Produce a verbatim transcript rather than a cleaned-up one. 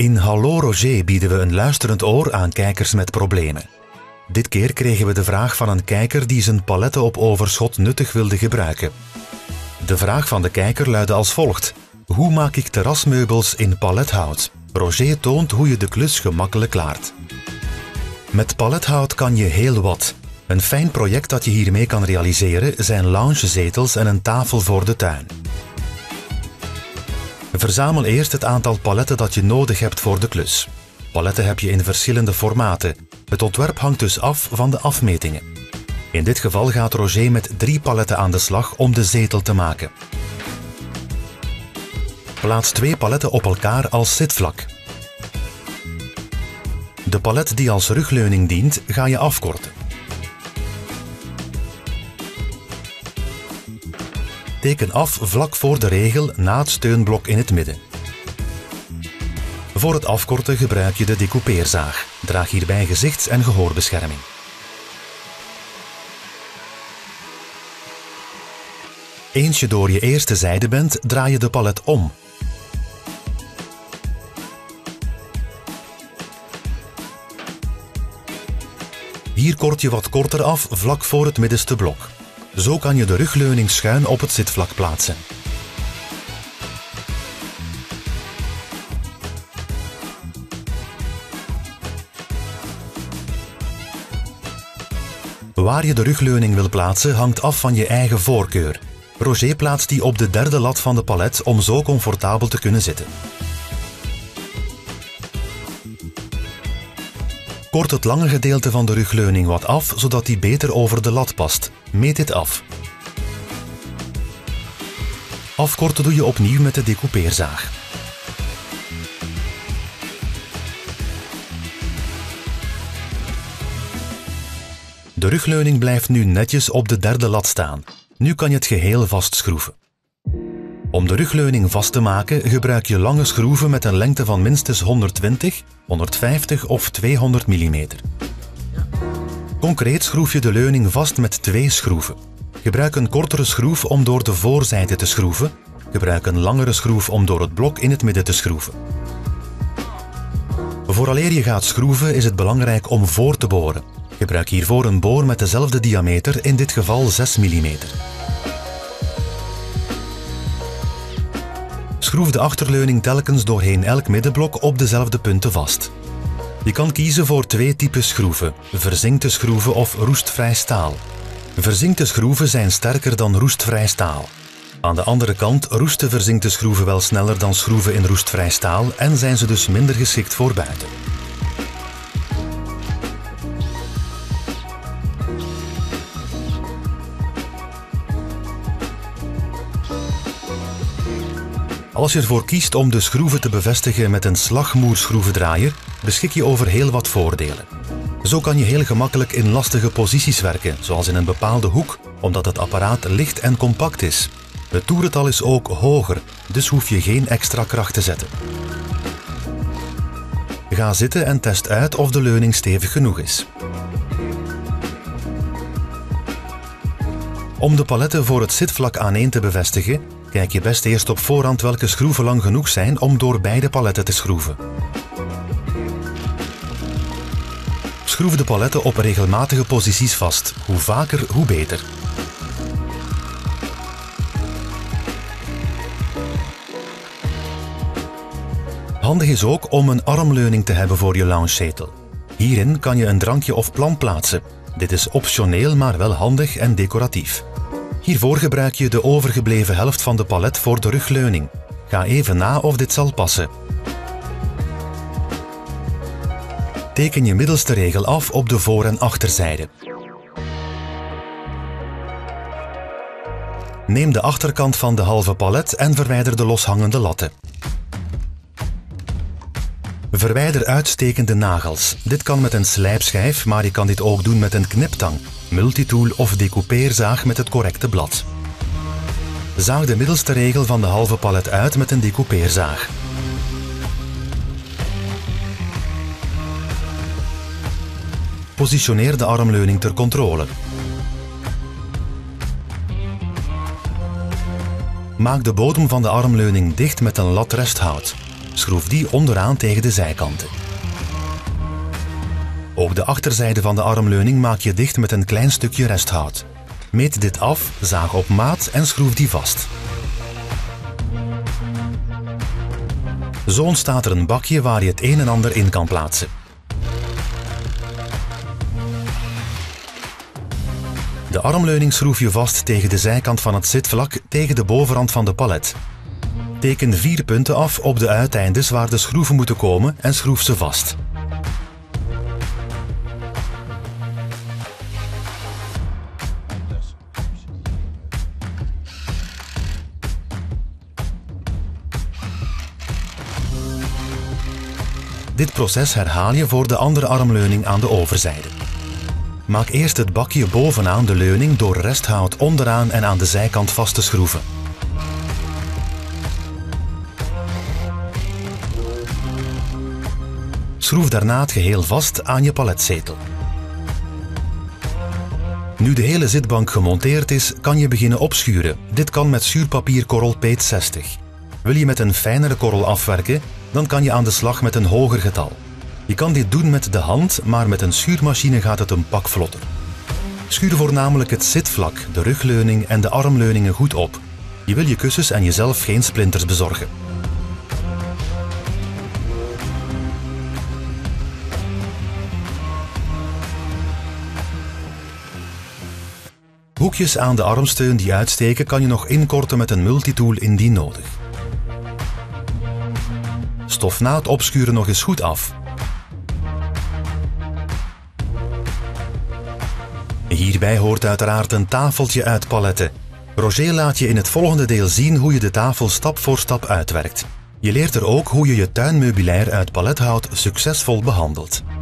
In Hallo Roger bieden we een luisterend oor aan kijkers met problemen. Dit keer kregen we de vraag van een kijker die zijn paletten op overschot nuttig wilde gebruiken. De vraag van de kijker luidde als volgt. Hoe maak ik terrasmeubels in palethout? Roger toont hoe je de klus gemakkelijk klaart. Met palethout kan je heel wat. Een fijn project dat je hiermee kan realiseren zijn loungezetels en een tafel voor de tuin. Verzamel eerst het aantal paletten dat je nodig hebt voor de klus. Paletten heb je in verschillende formaten. Het ontwerp hangt dus af van de afmetingen. In dit geval gaat Roger met drie paletten aan de slag om de zetel te maken. Plaats twee paletten op elkaar als zitvlak. De palet die als rugleuning dient, ga je afkorten. Teken af vlak voor de regel na het steunblok in het midden. Voor het afkorten gebruik je de decoupeerzaag. Draag hierbij gezichts- en gehoorbescherming. Eens je door je eerste zijde bent, draai je de palet om. Hier kort je wat korter af vlak voor het middenste blok. Zo kan je de rugleuning schuin op het zitvlak plaatsen. Waar je de rugleuning wil plaatsen hangt af van je eigen voorkeur. Roger plaatst die op de derde lat van de palet om zo comfortabel te kunnen zitten. Kort het lange gedeelte van de rugleuning wat af, zodat die beter over de lat past. Meet dit af. Afkorten doe je opnieuw met de decoupeerzaag. De rugleuning blijft nu netjes op de derde lat staan. Nu kan je het geheel vastschroeven. Om de rugleuning vast te maken gebruik je lange schroeven met een lengte van minstens honderdtwintig, honderdvijftig of tweehonderd millimeter. Concreet schroef je de leuning vast met twee schroeven. Gebruik een kortere schroef om door de voorzijde te schroeven. Gebruik een langere schroef om door het blok in het midden te schroeven. Vooraleer je gaat schroeven is het belangrijk om voor te boren. Gebruik hiervoor een boor met dezelfde diameter, in dit geval zes millimeter. Schroef de achterleuning telkens doorheen elk middenblok op dezelfde punten vast. Je kan kiezen voor twee typen schroeven, verzinkte schroeven of roestvrij staal. Verzinkte schroeven zijn sterker dan roestvrij staal. Aan de andere kant roesten verzinkte schroeven wel sneller dan schroeven in roestvrij staal en zijn ze dus minder geschikt voor buiten. Als je ervoor kiest om de schroeven te bevestigen met een slagmoerschroevendraaier, beschik je over heel wat voordelen. Zo kan je heel gemakkelijk in lastige posities werken, zoals in een bepaalde hoek, omdat het apparaat licht en compact is. Het toerental is ook hoger, dus hoef je geen extra kracht te zetten. Ga zitten en test uit of de leuning stevig genoeg is. Om de paletten voor het zitvlak aaneen te bevestigen, kijk je best eerst op voorhand welke schroeven lang genoeg zijn om door beide paletten te schroeven. Schroef de paletten op regelmatige posities vast. Hoe vaker, hoe beter. Handig is ook om een armleuning te hebben voor je loungezetel. Hierin kan je een drankje of plant plaatsen. Dit is optioneel, maar wel handig en decoratief. Hiervoor gebruik je de overgebleven helft van de palet voor de rugleuning. Ga even na of dit zal passen. Teken je middelste regel af op de voor- en achterzijde. Neem de achterkant van de halve palet en verwijder de loshangende latten. Verwijder uitstekende nagels. Dit kan met een slijpschijf, maar je kan dit ook doen met een kniptang, multitool of decoupeerzaag met het correcte blad. Zaag de middelste regel van de halve palet uit met een decoupeerzaag. Positioneer de armleuning ter controle. Maak de bodem van de armleuning dicht met een lat resthout. Schroef die onderaan tegen de zijkanten. Ook de achterzijde van de armleuning maak je dicht met een klein stukje resthout. Meet dit af, zaag op maat en schroef die vast. Zo ontstaat er een bakje waar je het een en ander in kan plaatsen. De armleuning schroef je vast tegen de zijkant van het zitvlak tegen de bovenrand van de palet. Teken vier punten af op de uiteindes waar de schroeven moeten komen en schroef ze vast. Dit proces herhaal je voor de andere armleuning aan de overzijde. Maak eerst het bakje bovenaan de leuning door resthout onderaan en aan de zijkant vast te schroeven. Schroef daarna het geheel vast aan je paletzetel. Nu de hele zitbank gemonteerd is, kan je beginnen opschuren. Dit kan met schuurpapierkorrel Peet zestig. Wil je met een fijnere korrel afwerken, dan kan je aan de slag met een hoger getal. Je kan dit doen met de hand, maar met een schuurmachine gaat het een pak vlotter. Schuur voornamelijk het zitvlak, de rugleuning en de armleuningen goed op. Je wil je kussens en jezelf geen splinters bezorgen. Hoekjes aan de armsteun die uitsteken kan je nog inkorten met een multitool indien nodig. Stof na het opschuren nog eens goed af. Hierbij hoort uiteraard een tafeltje uit paletten. Roger laat je in het volgende deel zien hoe je de tafel stap voor stap uitwerkt. Je leert er ook hoe je je tuinmeubilair uit palethout succesvol behandelt.